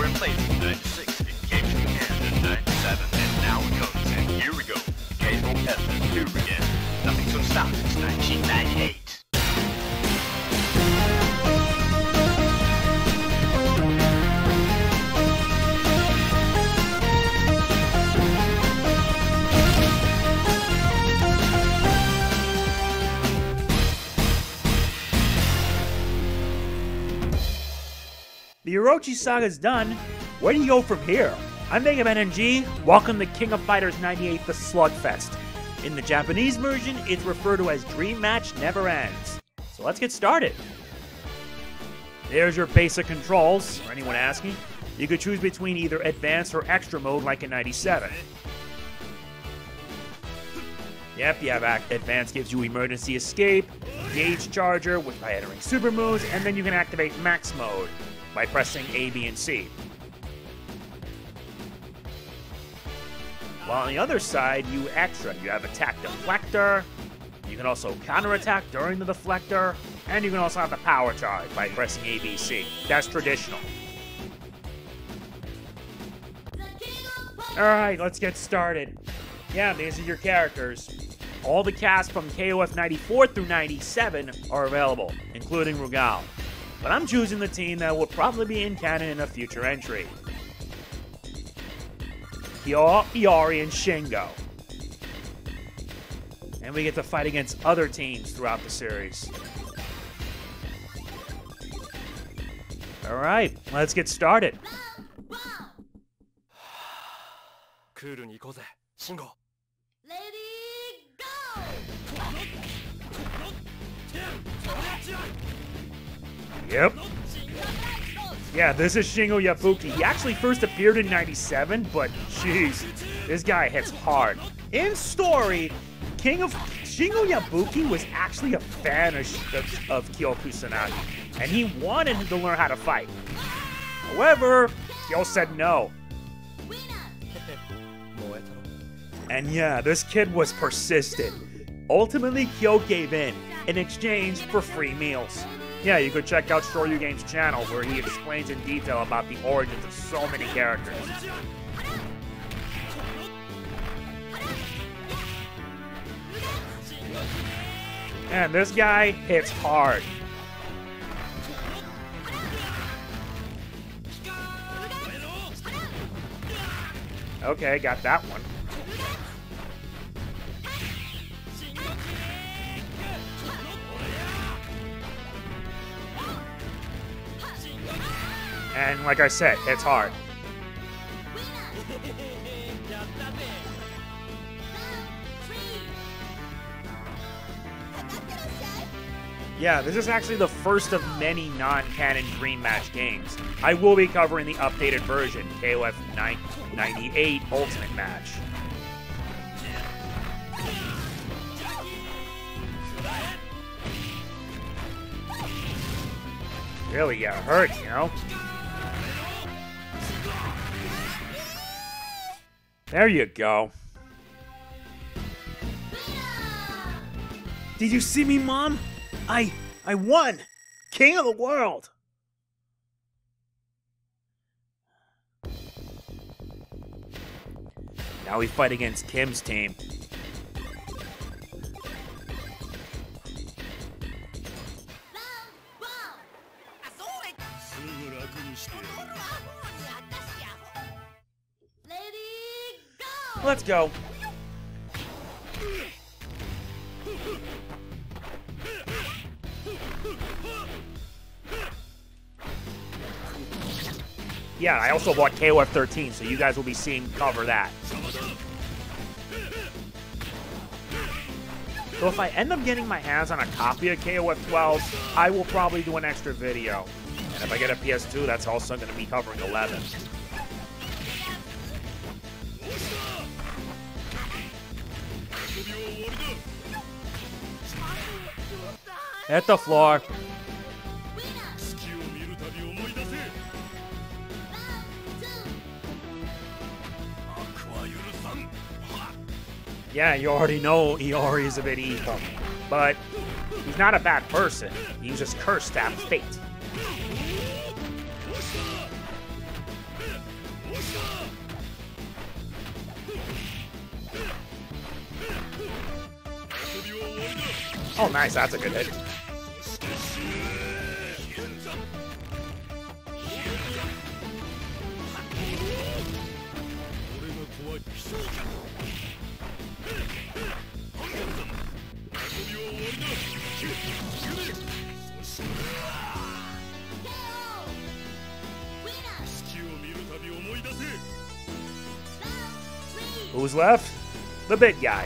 were in place in 96, it came to an end in 97, and now it comes, and here we go. KOF 2 again. Nothing to stop since 1998. The Orochi Saga's done. Where do you go from here? I'm MegamanNG. Welcome to King of Fighters 98 The Slugfest. In the Japanese version, it's referred to as Dream Match Never Ends. So let's get started. There's your basic controls, for anyone asking. You could choose between either Advanced or Extra mode like in 97. Yep, you have Advanced gives you Emergency Escape, Gauge Charger by entering Super moves, and then you can activate Max mode by pressing A, B, and C. While on the other side, you Extra. You have Attack Deflector, you can also counterattack during the Deflector, and you can also have the Power Charge by pressing A, B, C. That's traditional. Alright, let's get started. Yeah, these are your characters. All the cast from KOF 94 through 97 are available, including Rugal. But I'm choosing the team that will probably be in canon in a future entry. Kyo, Iori, and Shingo. And we get to fight against other teams throughout the series. Alright, let's get started. Yep. Yeah, this is Shingo Yabuki. He actually first appeared in 97, but jeez, this guy hits hard. In story, Shingo Yabuki was actually a fan of Kyo Kusanagi, and he wanted him to learn how to fight. However, Kyo said no. And yeah, this kid was persistent. Ultimately, Kyo gave in exchange for free meals. Yeah, you could check out Shoryu Games' channel where he explains in detail about the origins of so many characters. And this guy hits hard. Okay, got that one. And like I said, it's hard. Yeah, this is actually the first of many non-canon Dream Match games. I will be covering the updated version, KOF 98 Ultimate Match. Really got hurt, you know? There you go. Did you see me, Mom? I won! King of the world! Now we fight against Kim's team. Let's go. Yeah, I also bought KOF 13, so you guys will be seeing cover that. So if I end up getting my hands on a copy of KOF 12, I will probably do an extra video. And if I get a PS2, that's also going to be covering 11. Hit the floor. Yeah, you already know Iori is a bit evil, but he's not a bad person. He's just cursed to have fate. Oh, nice. That's a good hit. Who's left? The big guy.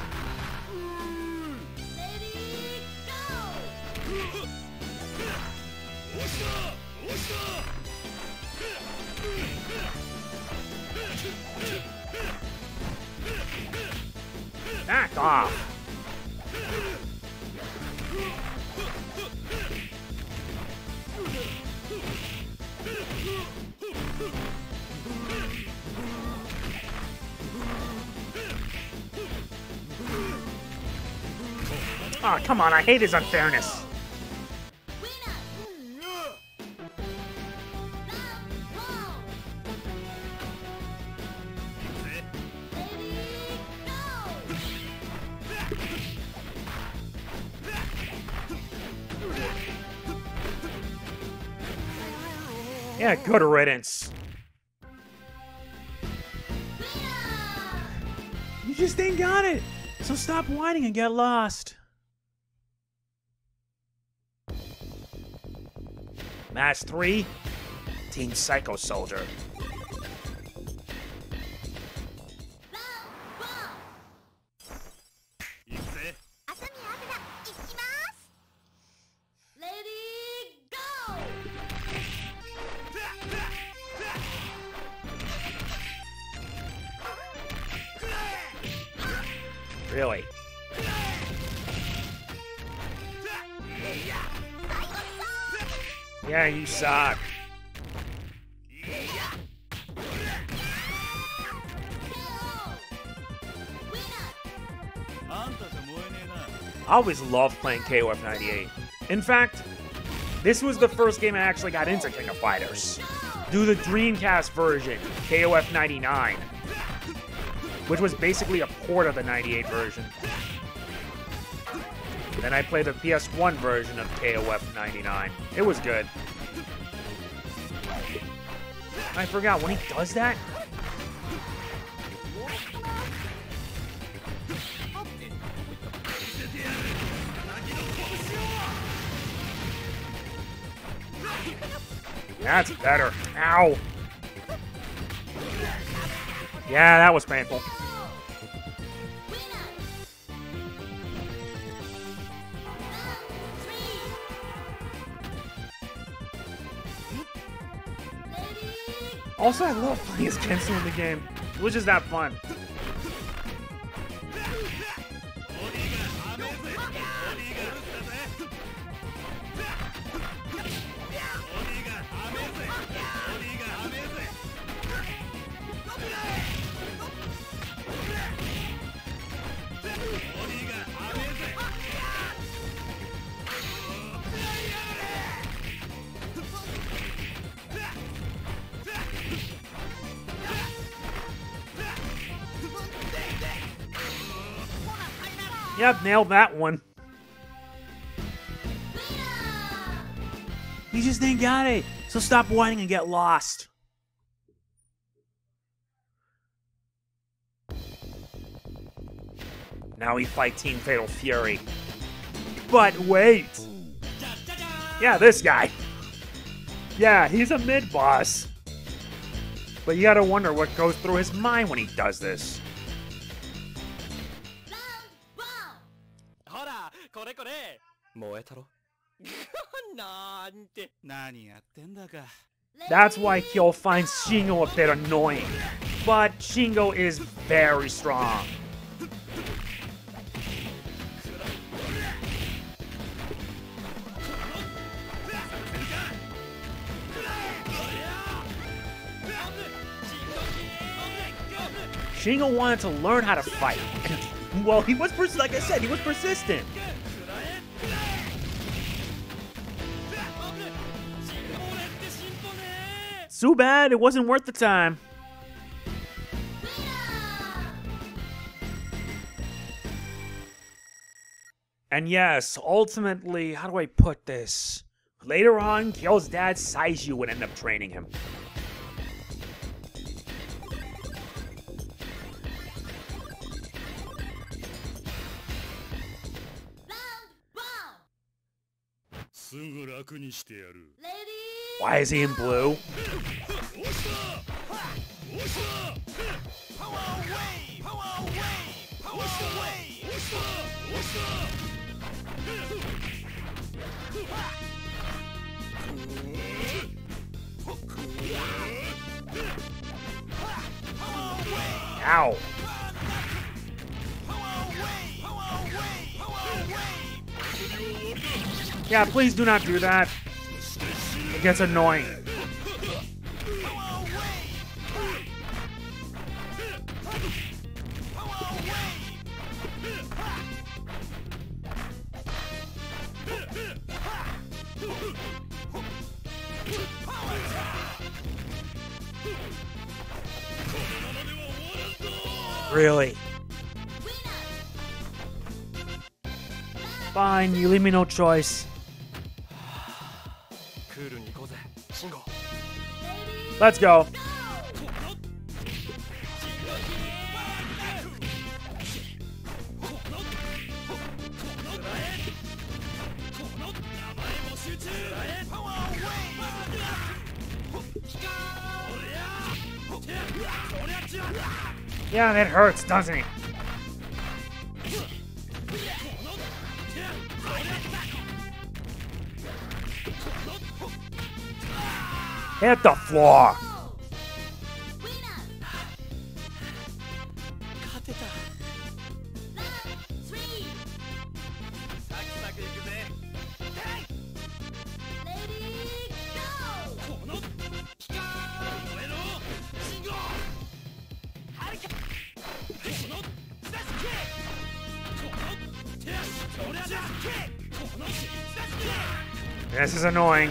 Back off. Oh, come on, I hate his unfairness. Yeah, good riddance. You just ain't got it. So stop whining and get lost. Match 3, Team Psycho Soldier. Really? Yeah, you suck. I always loved playing KOF 98. In fact, this was the first game I actually got into King of Fighters. Do the Dreamcast version, KOF 99, which was basically a port of the 98 version. Then I played the PS1 version of KOF 99. It was good. I forgot, when he does that... That's better. Ow. Yeah, that was painful. Also, I love playing as Kensu in the game. It was just that fun. Yep, nailed that one. You just ain't got it, so stop whining and get lost. Now we fight Team Fatal Fury. But wait! Yeah, this guy. Yeah, he's a mid-boss. But you gotta wonder what goes through his mind when he does this. That's why Kyo finds Shingo a bit annoying. But Shingo is very strong. Shingo wanted to learn how to fight. Well, he was, like I said, he was persistent. Too bad it wasn't worth the time. And yes, ultimately, how do I put this? Later on, Kyo's dad Saiju would end up training him. Why is he in blue? Ow. Yeah, please do not do that. It gets annoying. Really? Fine, you leave me no choice. Let's go. Yeah, that hurts, doesn't it? Hit the floor. This is annoying.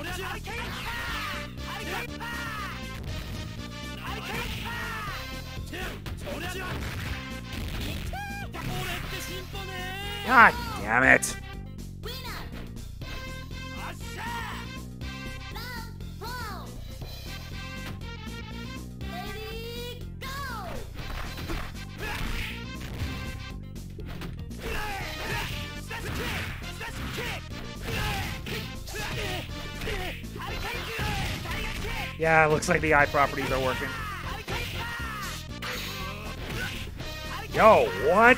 God damn it. Yeah, looks like the eye properties are working. Yo, what?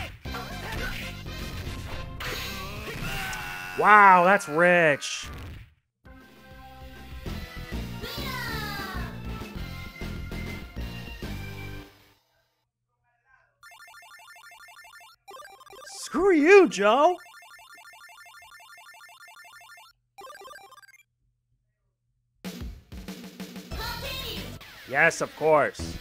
Wow, that's rich. Screw you, Joe. Yes, of course.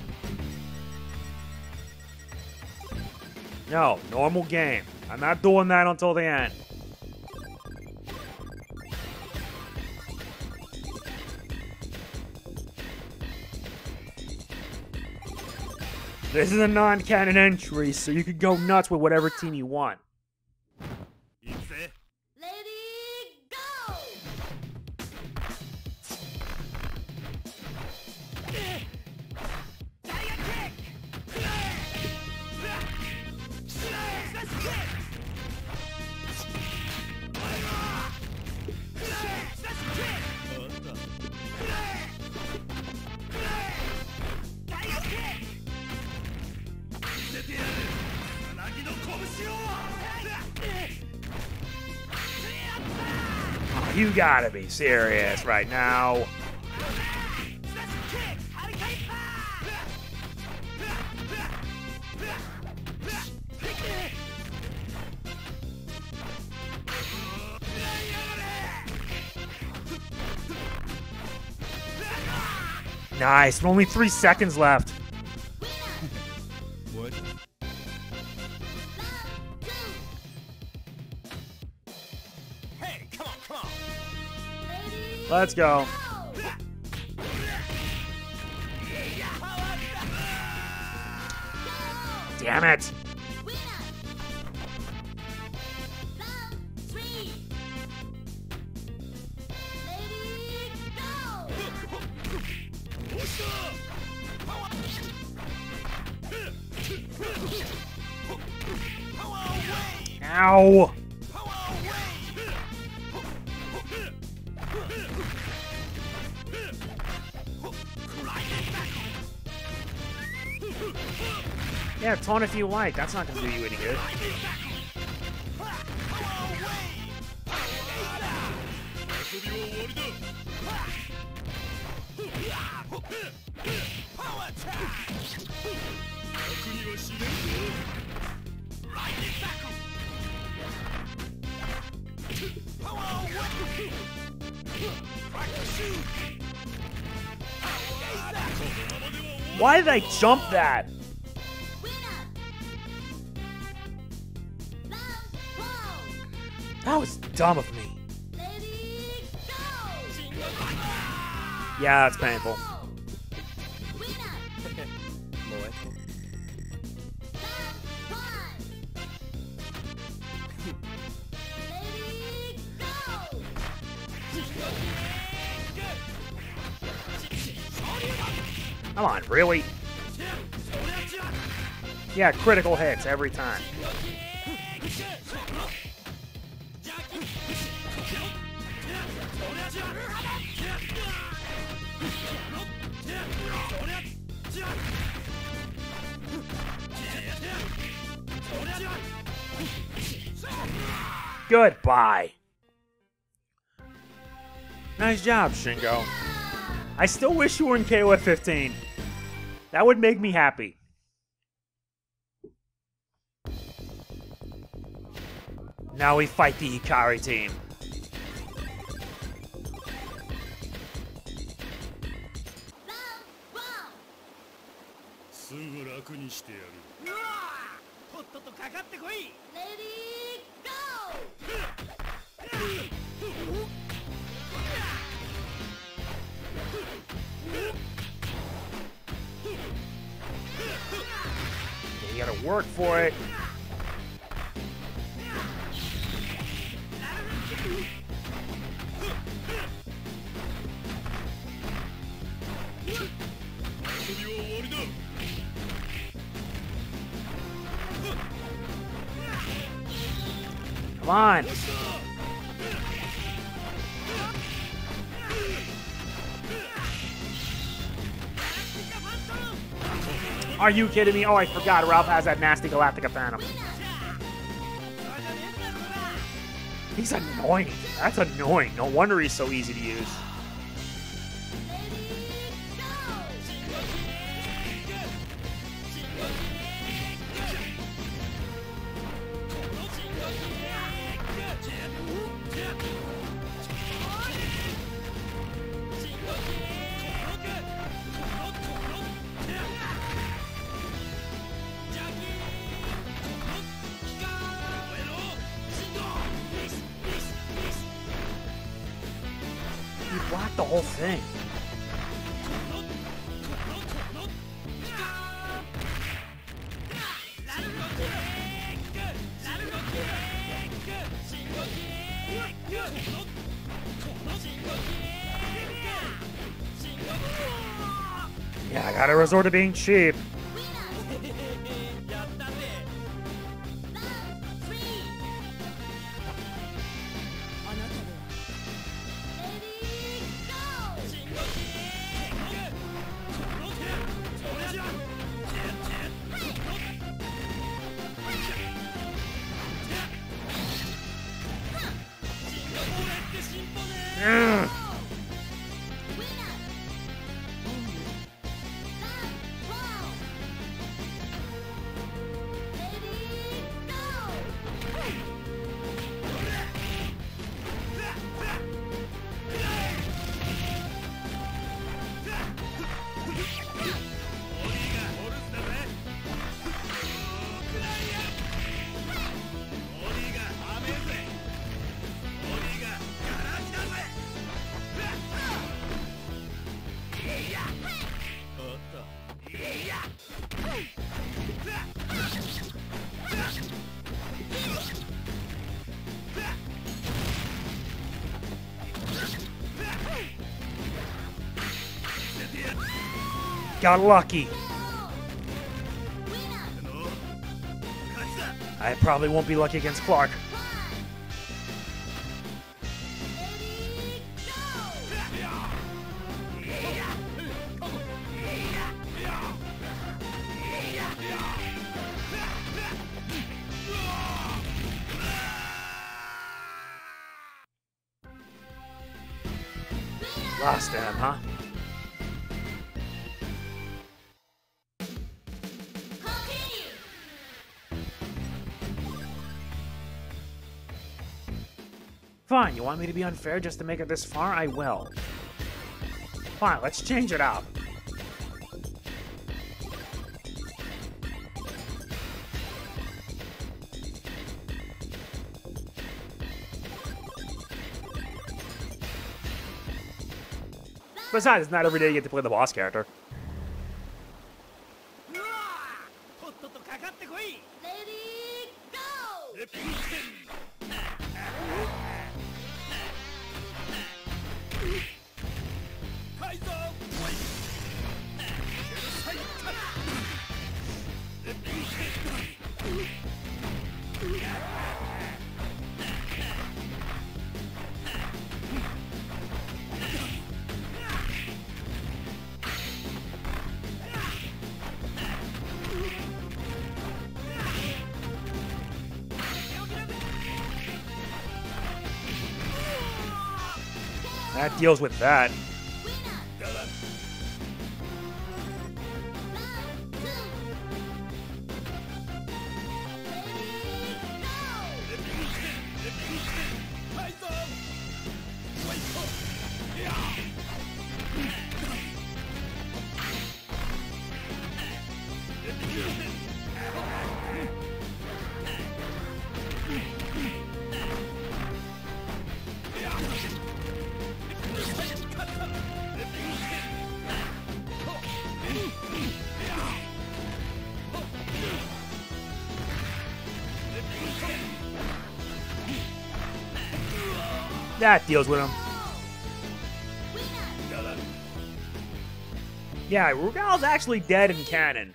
No, normal game. I'm not doing that until the end. This is a non-canon entry, so you could go nuts with whatever team you want. Oh, you gotta be serious right now. Nice, only 3 seconds left. What? Hey, come on. Let's go. Damn it. Ow! Yeah, taunt if you like. That's not gonna do you any good. Why did I jump that? That was dumb of me. Yeah, it's painful. Come on, really? Yeah, critical hits every time. Goodbye. Nice job, Shingo. I still wish you were in KOF 15. That would make me happy. Now we fight the Hikari team. You gotta work for it. Come on. Are you kidding me? Oh, I forgot. Ralph has that nasty Galactica Phantom. He's annoying. That's annoying. No wonder he's so easy to use. Block the whole thing. Yeah, I gotta resort to being cheap. Got lucky. I probably won't be lucky against Clark. Lost him, huh? Fine, you want me to be unfair just to make it this far? I will. Fine, let's change it up. Besides, it's not every day you get to play the boss character. That deals with that. That deals with him. Yeah, Rugal's actually dead in canon.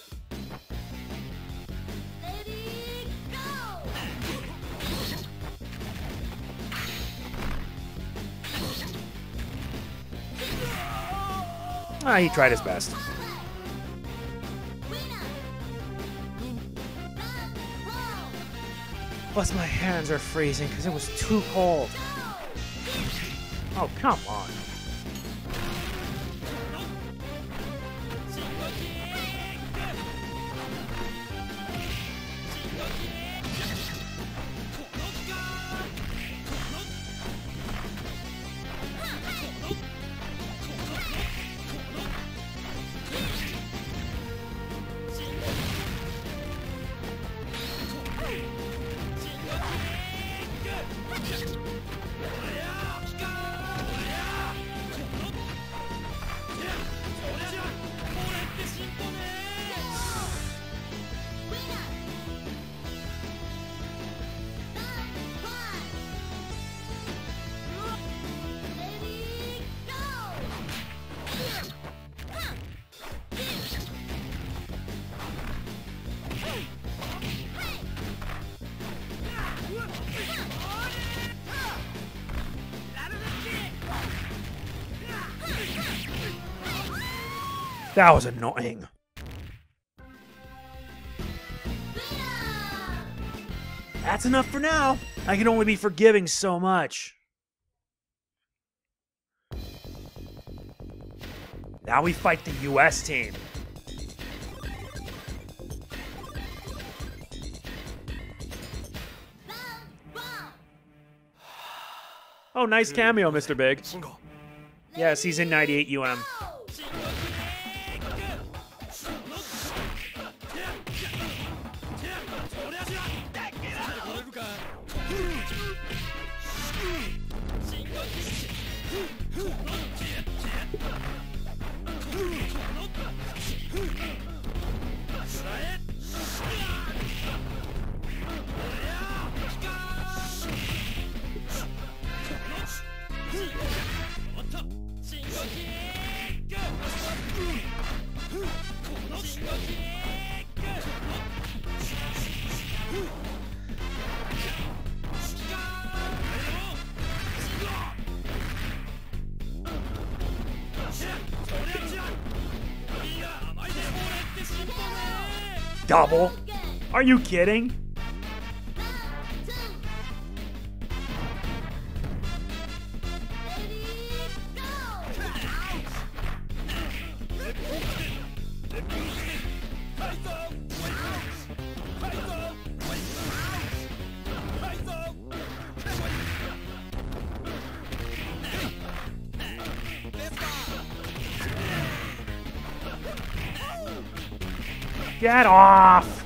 Ah, he tried his best. Plus my hands are freezing because it was too cold. Oh, come on. That was annoying. That's enough for now. I can only be forgiving so much. Now we fight the US team. Oh, nice cameo, Mr. Big. Yes, he's in 98 UM. double? Are you kidding? Get off!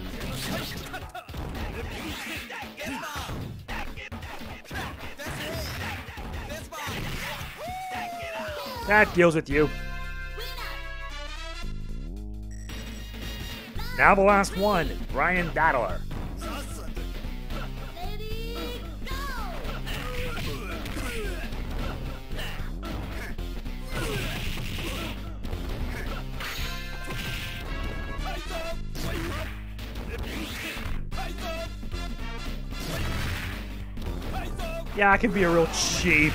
That deals with you. Now the last one, Brian Battler. Yeah, I can be a real cheap.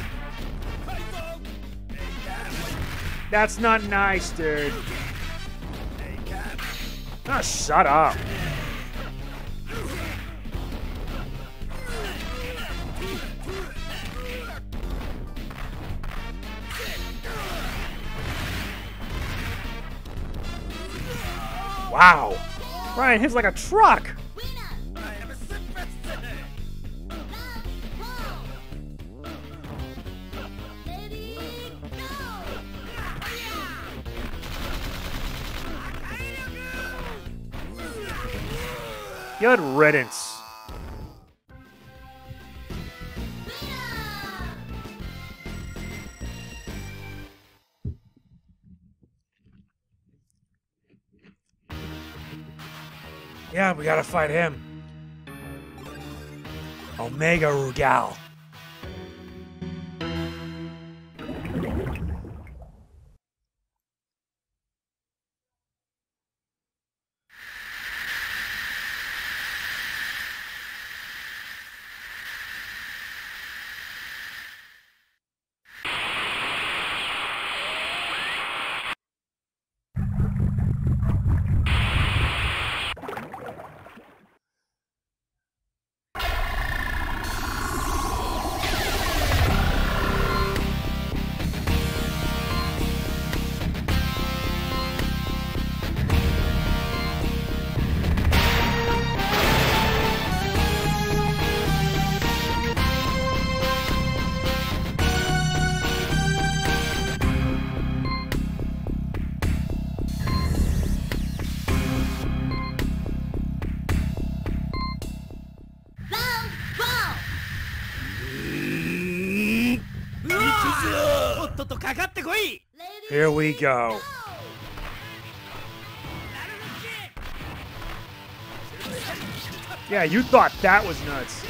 That's not nice, dude. Ah, shut up. Wow. Ryan hits like a truck. Good riddance. Yeah, we gotta fight him. Omega Rugal. Here we go. Yeah, you thought that was nuts.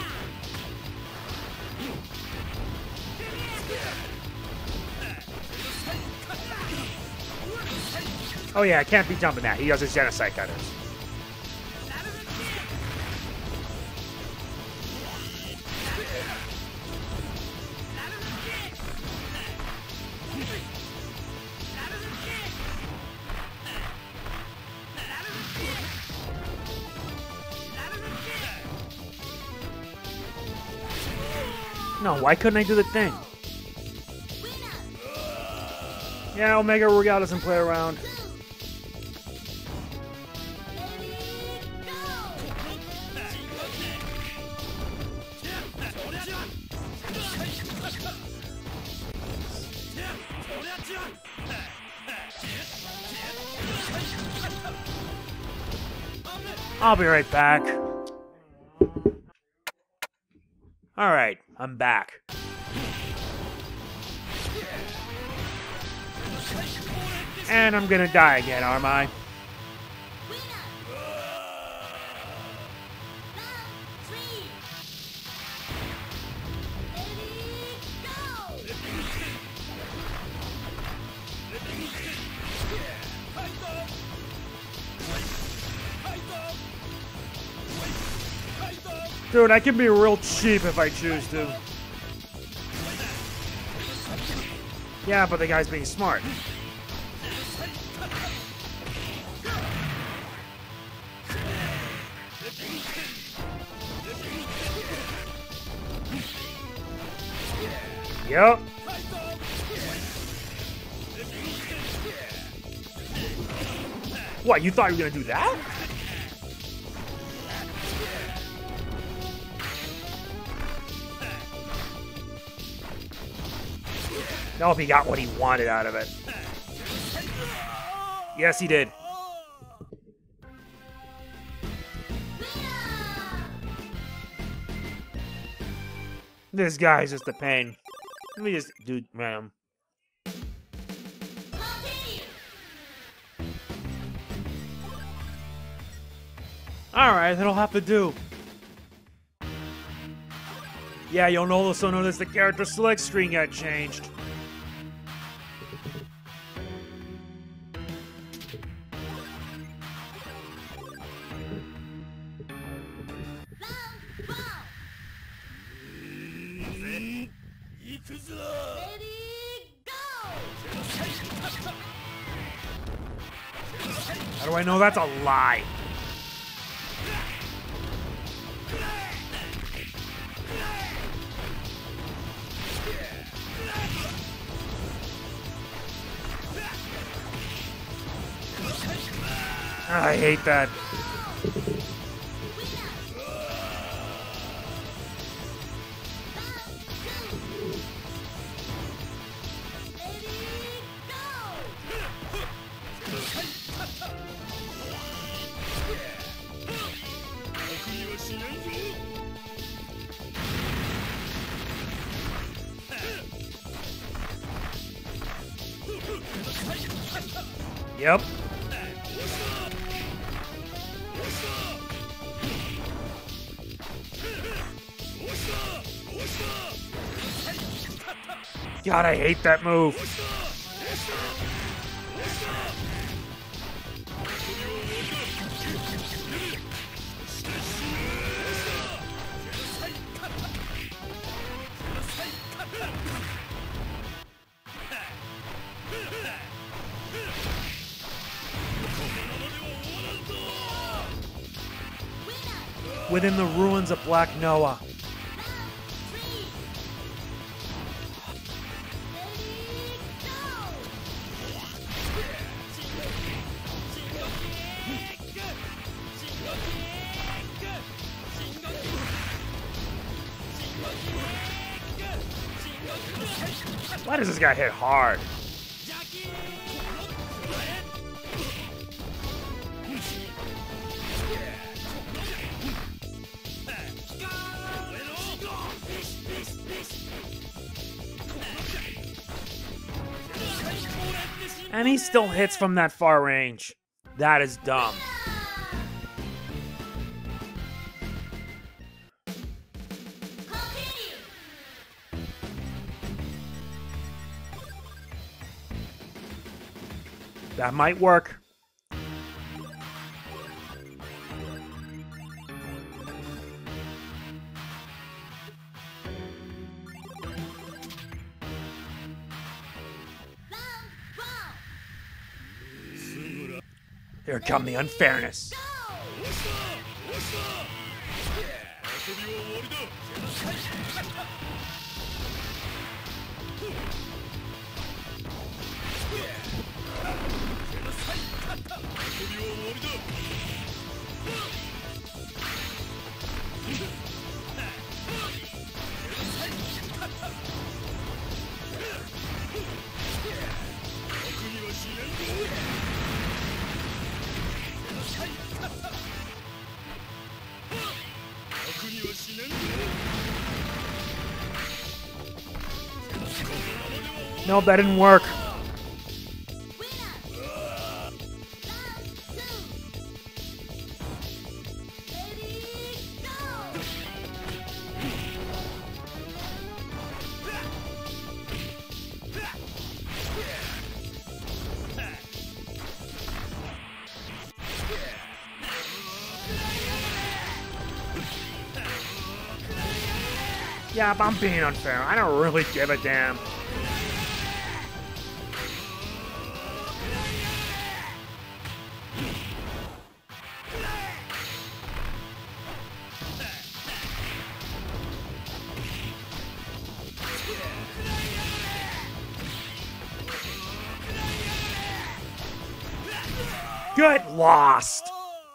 Oh yeah, I can't be jumping that. He does his genocide cutters. No, why couldn't I do the thing? Yeah, Omega Rugal doesn't play around. I'll be right back. Alright, I'm back. And I'm gonna die again, aren't I? Dude, I can be real cheap if I choose to. Yeah, but the guy's being smart. Yep. What, you thought you were gonna do that? Nope, he got what he wanted out of it. Yes, he did. This guy's just a pain. Let me just do random. Alright, that'll have to do. Yeah, you'll also notice the character select screen got changed. How do I know that's a lie? I hate that. Yep. God, I hate that move. Within the ruins of Black Noah. Why does this guy hit hard? And he still hits from that far range. That is dumb. That might work. Here come the unfairness. No, that didn't work. Yeah, but I'm being unfair. I don't really give a damn. Get lost!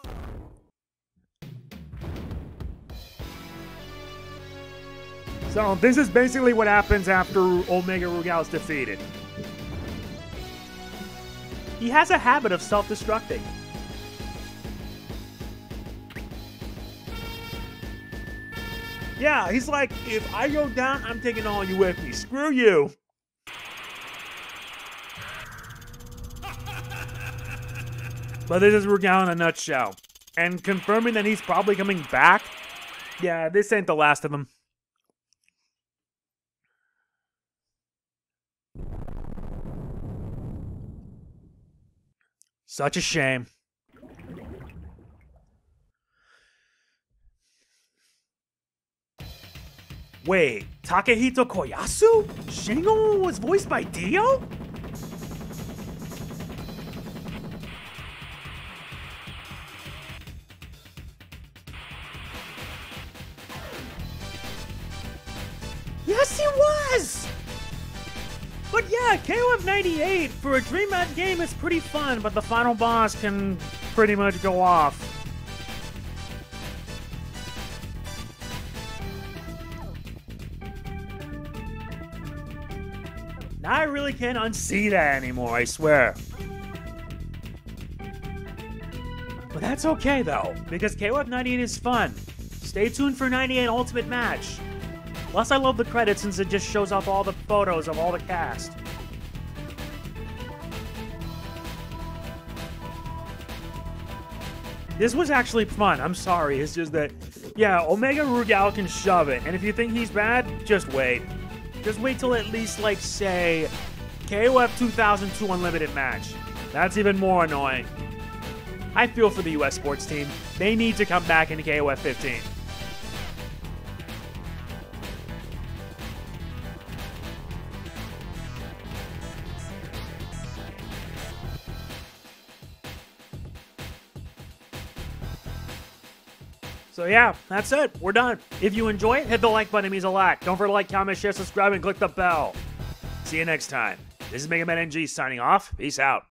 So this is basically what happens after Omega Rugal is defeated. He has a habit of self-destructing. Yeah, he's like, if I go down, I'm taking all you with me. Screw you. But this is Rugal in a nutshell. And confirming that he's probably coming back, yeah, this ain't the last of him. Such a shame. Wait, Takehito Koyasu? Shingo was voiced by Dio? Yes, he was! But yeah, KOF 98 for a Dream Match game is pretty fun, but the final boss can pretty much go off. Now I really can't unsee that anymore, I swear. But that's okay though, because KOF 98 is fun. Stay tuned for 98 Ultimate Match. Plus, I love the credits since it just shows off all the photos of all the cast. This was actually fun, I'm sorry, it's just that, yeah, Omega Rugal can shove it, and if you think he's bad, just wait. Just wait till at least, like, say, KOF 2002 Unlimited match. That's even more annoying. I feel for the US sports team. They need to come back into KOF 15. So yeah, that's it. We're done. If you enjoy it, hit the like button. It means a lot. Don't forget to like, comment, share, subscribe, and click the bell. See you next time. This is MegamanNG signing off. Peace out.